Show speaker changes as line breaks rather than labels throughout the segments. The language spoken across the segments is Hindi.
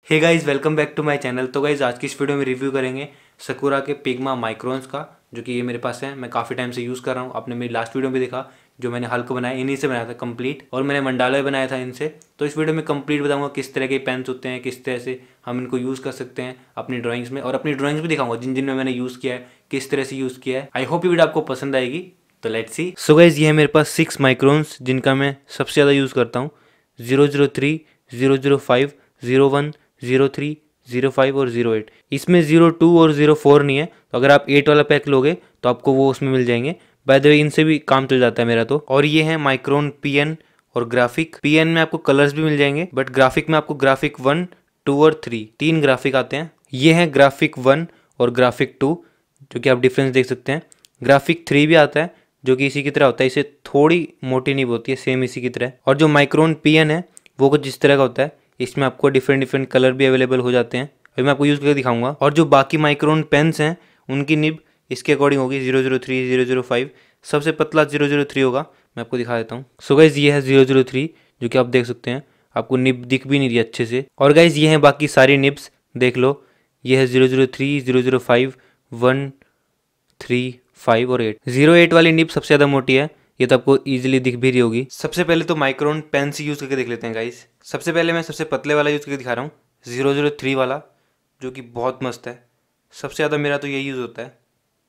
Hey guys, welcome back to my channel. तो गाइस, आज की इस वीडियो में रिव्यू करेंगे सकूरा के पिग्मा माइक्रोन्स का, जो कि ये मेरे पास है। मैं काफ़ी टाइम से यूज़ कर रहा हूँ। आपने मेरी लास्ट वीडियो में देखा, जो मैंने हल्क बनाया इन्हीं से बनाया था कंप्लीट, और मैंने मंडाला भी बनाया था इनसे। तो इस वीडियो में कंप्लीट बताऊंगा किस तरह के पेन्स होते हैं, किस तरह से हम इनको यूज़ कर सकते हैं अपनी ड्राइंग्स में, और अपनी ड्राइंग्स भी दिखाऊंगा जिन जिन में मैंने यूज़ किया है, किस तरह से यूज़ किया है। आई होप ये वीडियो आपको पसंद आएगी। तो लेट्स सी। सो गाइस, ये है मेरे पास 6 माइक्रोन्स जिनका मैं सबसे ज़्यादा यूज़ करता हूँ। 003, 005, 01, 03, 05 और 08। इसमें 02 और 04 नहीं है, तो अगर आप 8 वाला पैक लोगे तो आपको वो उसमें मिल जाएंगे। बाय द वे, इनसे भी काम चल जाता है मेरा तो। और ये है माइक्रोन पीएन और ग्राफिक। पीएन में आपको कलर्स भी मिल जाएंगे, बट ग्राफिक में आपको ग्राफिक 1, 2 और 3 तीन ग्राफिक आते हैं। ये है ग्राफिक 1 और ग्राफिक 2, जो कि आप डिफरेंस देख सकते हैं। ग्राफिक 3 भी आता है, जो कि इसी की तरह होता है। इसे थोड़ी मोटी निब होती है, सेम इसी की तरह। और जो माइक्रोन पीएन है वो कुछ जिस तरह का होता है। इसमें आपको डिफरेंट डिफरेंट कलर भी अवेलेबल हो जाते हैं। अभी मैं आपको यूज़ करके दिखाऊंगा। और जो बाकी माइक्रोन पेन्स हैं उनकी निब इसके अकॉर्डिंग होगी 003, 005। सबसे पतला 003 होगा। मैं आपको दिखा देता हूँ। सो गाइज, ये है 003, जो कि आप देख सकते हैं। आपको निब दिख भी नहीं रही अच्छे से। और गाइज, ये हैं बाकी सारी निब्स, देख लो। ये है 003, 005, 1, 3, 5 और 8। 08 वाली निब सबसे ज़्यादा मोटी है। ये तो आपको इजीली दिख भी रही होगी। सबसे पहले तो माइक्रोन पेन से यूज़ करके देख लेते हैं गाइस। सबसे पहले मैं सबसे पतले वाला यूज़ करके दिखा रहा हूँ, 003 वाला, जो कि बहुत मस्त है। सबसे ज़्यादा मेरा तो यही यूज़ होता है।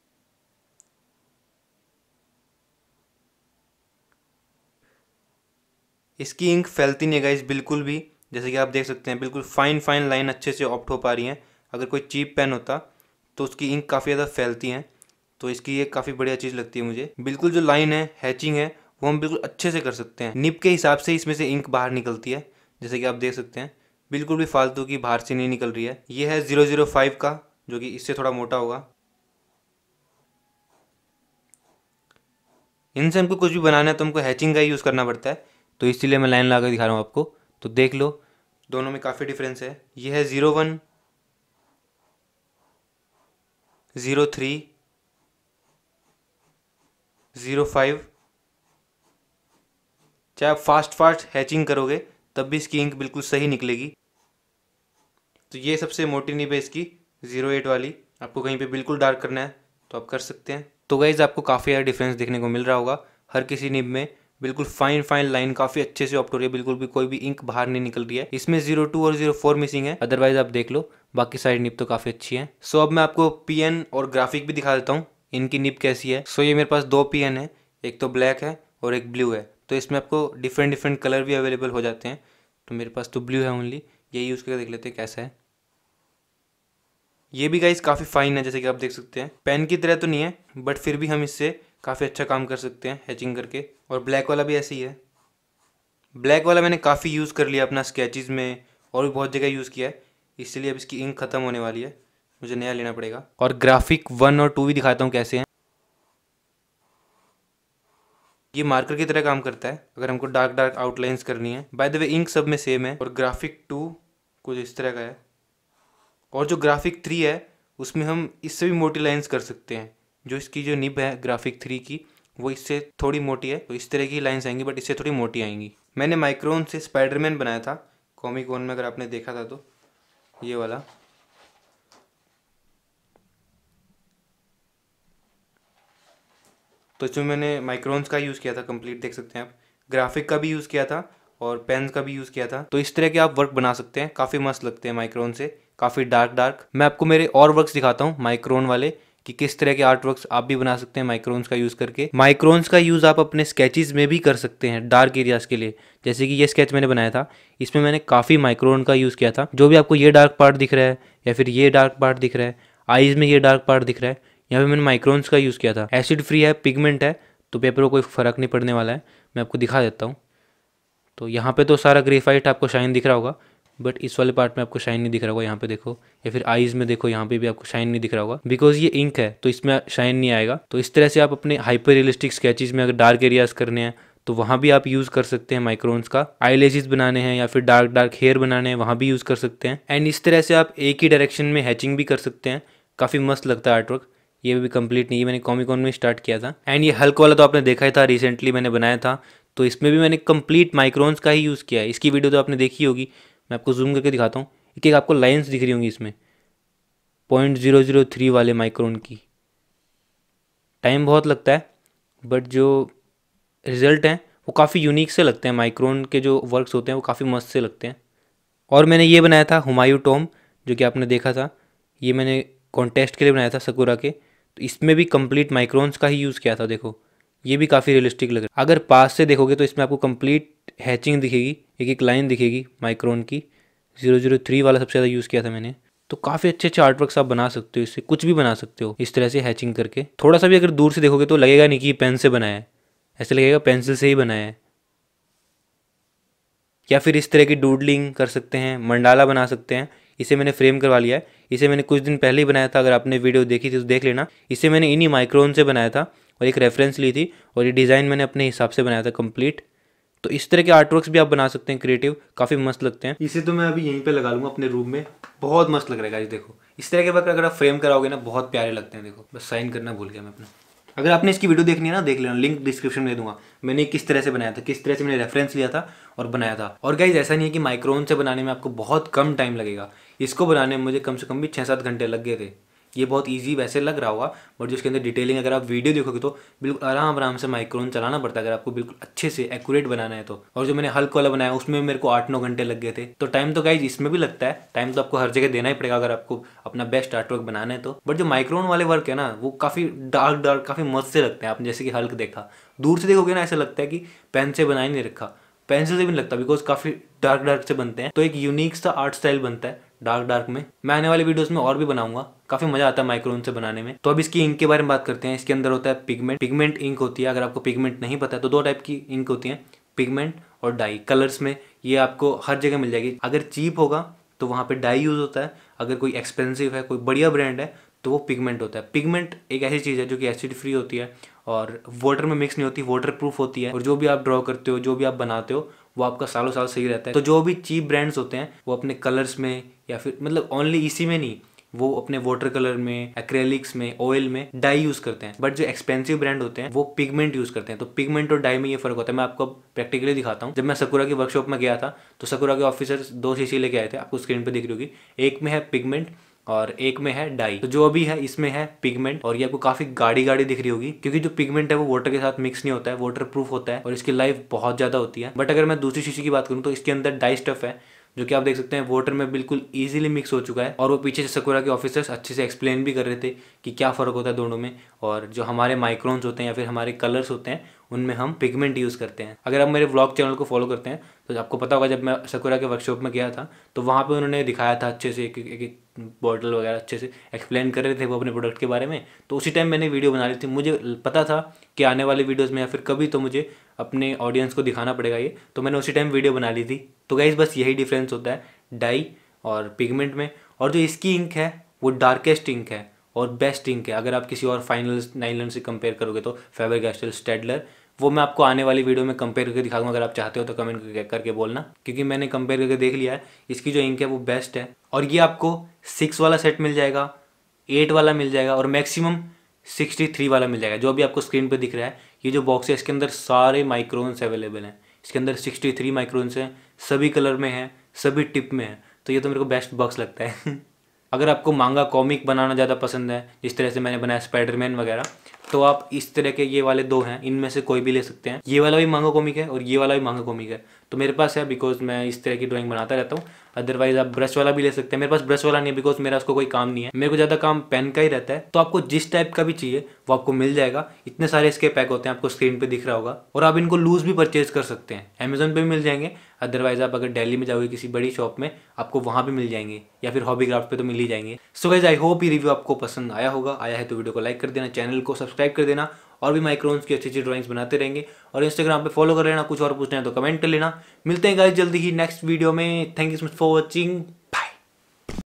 इसकी इंक फैलती नहीं है गाइस बिल्कुल भी। जैसे कि आप देख सकते हैं, बिल्कुल फाइन फाइन लाइन अच्छे से ऑप्ट हो पा रही हैं। अगर कोई चीप पेन होता तो उसकी इंक काफ़ी ज़्यादा फैलती हैं। तो इसकी ये काफ़ी बढ़िया चीज़ लगती है मुझे। बिल्कुल जो लाइन है, हैचिंग है, वो हम बिल्कुल अच्छे से कर सकते हैं। निब के हिसाब से इसमें से इंक बाहर निकलती है, जैसे कि आप देख सकते हैं। बिल्कुल भी फालतू की बाहर से नहीं निकल रही है। ये है 005 का, जो कि इससे थोड़ा मोटा होगा। इनसे हमको कुछ भी बनाना है तो हमको हैचिंग का ही यूज़ करना पड़ता है। तो इसीलिए मैं लाइन ला कर दिखा रहा हूँ आपको। तो देख लो, दोनों में काफ़ी डिफरेंस है। ये है 01, 03, 05। चाहे आप फास्ट फास्ट हैचिंग करोगे तब भी इसकी इंक बिल्कुल सही निकलेगी। तो ये सबसे मोटी निब है इसकी, 08 वाली। आपको कहीं पे बिल्कुल डार्क करना है तो आप कर सकते हैं। तो गाइज, आपको काफ़ी ज़्यादा डिफरेंस देखने को मिल रहा होगा। हर किसी निब में बिल्कुल फाइन फाइन लाइन काफ़ी अच्छे से ऑप्ट हो रही है। बिल्कुल भी कोई भी इंक बाहर नहीं निकल रही है। इसमें 02 और 04 मिसिंग है, अदरवाइज आप देख लो बाकी सारी निब तो काफ़ी अच्छी है। सो अब मैं आपको पीएन और ग्राफिक भी दिखा देता हूँ, इनकी निब कैसी है। सो ये मेरे पास 2 पीएन है, एक तो ब्लैक है और एक ब्लू है। तो इसमें आपको डिफरेंट डिफरेंट कलर भी अवेलेबल हो जाते हैं। तो मेरे पास तो ब्लू है ओनली। ये यूज़ करके देख लेते हैं कैसा है। ये भी गाइस काफ़ी फाइन है, जैसे कि आप देख सकते हैं। पेन की तरह तो नहीं है, बट फिर भी हम इससे काफ़ी अच्छा काम कर सकते हैं हैचिंग करके। और ब्लैक वाला भी ऐसे ही है। ब्लैक वाला मैंने काफ़ी यूज़ कर लिया अपना स्केचेस में, और भी बहुत जगह यूज़ किया है। इसलिए अब इसकी इंक ख़त्म होने वाली है, मुझे नया लेना पड़ेगा। और ग्राफिक 1 और 2 भी दिखाता हूँ कैसे हैं। ये मार्कर की तरह काम करता है अगर हमको डार्क डार्क आउटलाइंस करनी है। बाय द वे, इंक सब में सेम है। और ग्राफिक 2 कुछ इस तरह का है। और जो ग्राफिक 3 है उसमें हम इससे भी मोटी लाइंस कर सकते हैं। जो इसकी जो निब है ग्राफिक 3 की, वो इससे थोड़ी मोटी है। तो इस तरह की लाइंस आएंगी, बट इससे थोड़ी मोटी आएंगी। मैंने माइक्रोन से स्पाइडरमैन बनाया था कॉमिक वन में, अगर आपने देखा था तो। ये वाला तो इसमें मैंने माइक्रोन्स का यूज़ किया था कंप्लीट, देख सकते हैं आप। ग्राफिक का भी यूज़ किया था और पेन का भी यूज़ किया था। तो इस तरह के आप वर्क बना सकते हैं, काफ़ी मस्त लगते हैं माइक्रोन से, काफ़ी डार्क डार्क। मैं आपको मेरे और वर्क्स दिखाता हूँ माइक्रोन वाले, कि किस तरह के आर्ट वर्क्स आप भी बना सकते हैं माइक्रोन्स का यूज़ करके। माइक्रोन्स का यूज़ आप अपने स्केचेस में भी कर सकते हैं डार्क एरियाज़ के लिए। जैसे कि ये स्केच मैंने बनाया था, इसमें मैंने काफ़ी माइक्रोन का यूज़ किया था। जो भी आपको ये डार्क पार्ट दिख रहा है, या फिर ये डार्क पार्ट दिख रहा है, आईज़ में ये डार्क पार्ट दिख रहा है, यहाँ पे मैंने माइक्रोन्स का यूज़ किया था। एसिड फ्री है, पिगमेंट है, तो पेपर को कोई फ़र्क नहीं पड़ने वाला है। मैं आपको दिखा देता हूँ। तो यहाँ पे तो सारा ग्रेफाइट आपको शाइन दिख रहा होगा, बट इस वाले पार्ट में आपको शाइन नहीं दिख रहा होगा। यहाँ पे देखो, या फिर आईज़ में देखो, यहाँ पे भी आपको शाइन नहीं दिख रहा होगा, बिकॉज ये इंक है तो इसमें शाइन नहीं आएगा। तो इस तरह से आप अपने हाइपर रियलिस्टिक स्केचेस में अगर डार्क एरियाज करने हैं तो वहाँ भी आप यूज़ कर सकते हैं माइक्रोन्स का। आईलैशेस बनाने हैं या फिर डार्क डार्क हेयर बनाने हैं, वहाँ भी यूज़ कर सकते हैं। एंड इस तरह से आप एक ही डायरेक्शन में हैचिंग भी कर सकते हैं। काफ़ी मस्त लगता है आर्टवर्क। ये भी कंप्लीट नहीं है, मैंने कॉमिकॉन में स्टार्ट किया था। एंड ये हल्क वाला तो आपने देखा ही था, रिसेंटली मैंने बनाया था। तो इसमें भी मैंने कंप्लीट माइक्रोन्स का ही यूज़ किया है। इसकी वीडियो तो आपने देखी होगी, मैं आपको जूम करके दिखाता हूँ। एक एक आपको लाइन्स दिख रही होंगी इसमें 0.003 वाले माइक्रोन की। टाइम बहुत लगता है बट जो रिज़ल्ट हैं वो काफ़ी यूनिक से लगते हैं। माइक्रोन के जो वर्क्स होते हैं वो काफ़ी मस्त से लगते हैं। और मैंने ये बनाया था हुमायूं टॉम, जो कि आपने देखा था, ये मैंने कॉन्टेस्ट के लिए बनाया था सकुरा के। तो इसमें भी कंप्लीट माइक्रोन्स का ही यूज़ किया था। देखो ये भी काफ़ी रियलिस्टिक लग रहा है। अगर पास से देखोगे तो इसमें आपको कंप्लीट हैचिंग दिखेगी, एक एक लाइन दिखेगी माइक्रोन की। 003 वाला सबसे ज़्यादा यूज़ किया था मैंने। तो काफ़ी अच्छे अच्छे आर्टवर्क्स आप बना सकते हो, इससे कुछ भी बना सकते हो इस तरह से हैचिंग करके। थोड़ा सा भी अगर दूर से देखोगे तो लगेगा नहीं कि पेन से बनाया है, ऐसे लगेगा पेंसिल से ही बनाया है। या फिर इस तरह की डूडलिंग कर सकते हैं, मंडाला बना सकते हैं। इसे मैंने फ्रेम करवा लिया है। इसे मैंने कुछ दिन पहले ही बनाया था, अगर आपने वीडियो देखी थी तो देख लेना। इसे मैंने इन्हीं माइक्रोन से बनाया था और एक रेफरेंस ली थी, और ये डिज़ाइन मैंने अपने हिसाब से बनाया था कंप्लीट। तो इस तरह के आर्टवर्क्स भी आप बना सकते हैं क्रिएटिव, काफ़ी मस्त लगते हैं। इसे तो मैं अभी यहीं पे लगा लूँगा अपने रूम में, बहुत मस्त लग रहा है। देखो इस तरह के वर्क अगर आप फ्रेम कराओगे ना बहुत प्यारे लगते हैं। देखो बस साइन करना भूल गया मैं अपना। अगर आपने इसकी वीडियो देखनी है ना देख लेना, लिंक डिस्क्रिप्शन में दे दूंगा। मैंने किस तरह से बनाया था, किस तरह से मैंने रेफरेंस लिया था और बनाया था। और गाइज ऐसा नहीं है कि माइक्रोन से बनाने में आपको बहुत कम टाइम लगेगा। इसको बनाने में मुझे कम से कम भी 6-7 घंटे लग गए थे। ये बहुत इजी वैसे लग रहा होगा बट जो इसके अंदर डिटेलिंग अगर आप वीडियो देखोगे तो बिल्कुल आराम आराम से माइक्रोन चलाना पड़ता है अगर आपको बिल्कुल अच्छे से एक्यूरेट बनाना है तो। और जो मैंने हल्क वाला बनाया उसमें मेरे को 8-9 घंटे लग गए थे। तो टाइम तो गाइज इसमें भी लगता है, टाइम तो आपको हर जगह देना ही पड़ेगा अगर आपको अपना बेस्ट आर्टवर्क बनाना है तो। बट जो माइक्रोन वाले वर्क है ना वो काफ़ी डार्क डार्क काफ़ी मस्त से लगते हैं। आपने जैसे कि हल्क देखा, दूर से देखोगे ना ऐसा लगता है कि पेन से बना ही नहीं रखा, पेंसिल से भी नहीं लगता, बिकॉज काफ़ी डार्क डार्क से बनते हैं। तो एक यूनिक सा आर्ट स्टाइल बनता है डार्क डार्क में। मैं आने वाले वीडियोस में और भी बनाऊंगा, काफ़ी मज़ा आता है माइक्रोन से बनाने में। तो अब इसकी इंक के बारे में बात करते हैं। इसके अंदर होता है पिगमेंट। पिगमेंट इंक होती है। अगर आपको पिगमेंट नहीं पता है तो 2 टाइप की इंक होती है, पिगमेंट और डाई। कलर्स में ये आपको हर जगह मिल जाएगी। अगर चीप होगा तो वहाँ पे डाई यूज़ होता है, अगर कोई एक्सपेंसिव है, कोई बढ़िया ब्रांड है तो वो पिगमेंट होता है। पिगमेंट एक ऐसी चीज़ है जो कि एसिड फ्री होती है और वाटर में मिक्स नहीं होती, वाटर प्रूफ होती है। और जो भी आप ड्रॉ करते हो, जो भी आप बनाते हो वो आपका सालों साल सही रहता है। तो जो भी चीप ब्रांड्स होते हैं वो अपने कलर्स में या फिर मतलब ओनली इसी में नहीं, वो अपने वाटर कलर में, एक्रेलिक्स में, ऑयल में डाई यूज़ करते हैं। बट जो एक्सपेंसिव ब्रांड होते हैं वो पिगमेंट यूज़ करते हैं। तो पिगमेंट और डाई में ये फ़र्क होता है। मैं आपको प्रैक्टिकली दिखाता हूँ। जब मैं सकुरा की वर्कशॉप में गया था तो सकुरा के ऑफिसर्स 2 शीशी लेके आए थे, आपको स्क्रीन पर दिख रही होगी। एक में है पिगमेंट और एक में है डाई। तो जो अभी है इसमें है पिगमेंट और ये आपको काफ़ी गाढ़ी गाढ़ी दिख रही होगी क्योंकि जो पिगमेंट है वो वाटर के साथ मिक्स नहीं होता है, वाटर प्रूफ होता है और इसकी लाइफ बहुत ज़्यादा होती है। बट अगर मैं दूसरी शीशी की बात करूँ तो इसके अंदर डाई स्टफ है जो कि आप देख सकते हैं वाटर में बिल्कुल इजीली मिक्स हो चुका है। और वो पीछे से सकुरा के ऑफिसर्स अच्छे से एक्सप्लेन भी कर रहे थे कि क्या फ़र्क होता है दोनों में। और जो हमारे माइक्रोन्स होते हैं या फिर हमारे कलर्स होते हैं उनमें हम पिगमेंट यूज़ करते हैं। अगर आप मेरे व्लॉग चैनल को फॉलो करते हैं तो आपको पता होगा जब मैं सकुरा के वर्कशॉप में गया था तो वहाँ पे उन्होंने दिखाया था अच्छे से, एक बॉटल वगैरह अच्छे से एक्सप्लेन कर रहे थे वो अपने प्रोडक्ट के बारे में। तो उसी टाइम मैंने वीडियो बना ली थी। मुझे पता था कि आने वाले वीडियोज़ में या फिर कभी तो मुझे अपने ऑडियंस को दिखाना पड़ेगा ये, तो मैंने उसी टाइम वीडियो बना ली थी। तो गाइस बस यही डिफरेंस होता है डाई और पिगमेंट में। और जो इसकी इंक है वो डार्केस्ट इंक है और बेस्ट इंक है। अगर आप किसी और फाइनल नाइलन से कंपेयर करोगे तो फेबर कैस्टल स्टेडलर, वो मैं आपको आने वाली वीडियो में कंपेयर करके दिखाऊंगा। अगर आप चाहते हो तो कमेंट करके बोलना, क्योंकि मैंने कंपेयर करके देख लिया है, इसकी जो इंक है वो बेस्ट है। और ये आपको 6 वाला सेट मिल जाएगा, 8 वाला मिल जाएगा और मैक्सिमम 63 वाला मिल जाएगा। जो अभी आपको स्क्रीन पर दिख रहा है ये जो बॉक्स है इसके अंदर सारे माइक्रोन्स अवेलेबल हैं। इसके अंदर 63 माइक्रोन्स हैं, सभी कलर में हैं, सभी टिप में हैं। तो ये तो मेरे को बेस्ट बॉक्स लगता है। अगर आपको मांगा कॉमिक बनाना ज़्यादा पसंद है, जिस तरह से मैंने बनाया स्पाइडरमैन वगैरह, तो आप इस तरह के ये वाले 2 हैं, इनमें से कोई भी ले सकते हैं। ये वाला भी मांगा कॉमिक है और ये वाला भी मांगा कॉमिक है। तो मेरे पास है बिकॉज मैं इस तरह की ड्राइंग बनाता रहता हूँ। अदरवाइज आप ब्रश वाला भी ले सकते हैं। मेरे पास ब्रश वाला नहीं है बिकॉज मेरा उसको कोई काम नहीं है, मेरे को ज़्यादा काम पेन का ही रहता है। तो आपको जिस टाइप का भी चाहिए वो आपको मिल जाएगा। इतने सारे इसके पैक होते हैं, आपको स्क्रीन पे दिख रहा होगा। और आप इनको लूज भी परचेज कर सकते हैं, अमेजोन पे भी मिल जाएंगे। अदरवाइज आप अगर दिल्ली में जाओगे किसी बड़ी शॉप में आपको वहाँ भी मिल जाएंगे, या फिर हॉबी क्राफ्ट पे तो मिल ही जाएंगे। सो गाइस आई होप ये रिव्यू आपको पसंद आया होगा। आया है तो वीडियो को लाइक कर देना, चैनल को सब्सक्राइब कर देना। और भी माइक्रोन्स की अच्छी अच्छी ड्राइंग्स बनाते रहेंगे। और इंस्टाग्राम पे फॉलो कर लेना। कुछ और पूछना है तो कमेंट कर लेना। मिलते हैं गाइस जल्दी ही नेक्स्ट वीडियो में। Thank you so much for watching.